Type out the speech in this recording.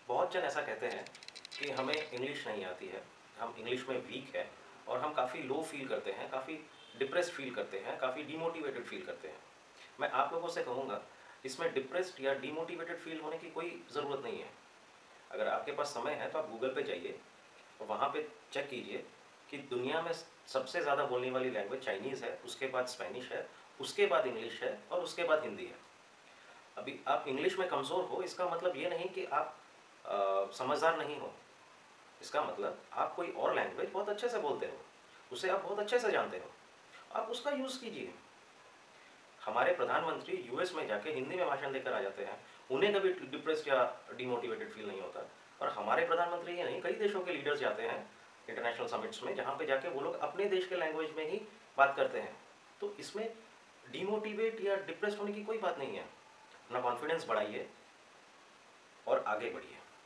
बहुत जन ऐसा कहते हैं कि हमें इंग्लिश नहीं आती है, हम इंग्लिश में वीक है और हम काफ़ी लो फील करते हैं, काफ़ी डिप्रेस्ड फील करते हैं, काफ़ी डीमोटिवेटेड फील करते हैं। मैं आप लोगों से कहूँगा, इसमें डिप्रेस्ड या डीमोटिवेटेड फील होने की कोई ज़रूरत नहीं है। अगर आपके पास समय है तो आप गूगल पे जाइए और वहाँ पे चेक कीजिए कि दुनिया में सबसे ज़्यादा बोलने वाली लैंग्वेज चाइनीज़ है, उसके बाद स्पेनिश है, उसके बाद इंग्लिश है और उसके बाद हिंदी है। अभी आप इंग्लिश में कमज़ोर हो, इसका मतलब ये नहीं कि आप समझदार नहीं हो। इसका मतलब आप कोई और लैंग्वेज बहुत अच्छे से बोलते हो, उसे आप बहुत अच्छे से जानते हो, आप उसका यूज़ कीजिए। हमारे प्रधानमंत्री यूएस में जाके हिंदी में भाषण देकर आ जाते हैं, उन्हें कभी डिप्रेस्ड या डिमोटिवेटेड फील नहीं होता। और हमारे प्रधानमंत्री ये नहीं, कई देशों के लीडर्स जाते हैं इंटरनेशनल समिट्स में, जहाँ पे जाके वो लोग अपने देश के लैंग्वेज में ही बात करते हैं। तो इसमें डिमोटिवेट या डिप्रेस्ड होने की कोई बात नहीं है। अपना कॉन्फिडेंस बढ़ाइए और आगे बढ़िए।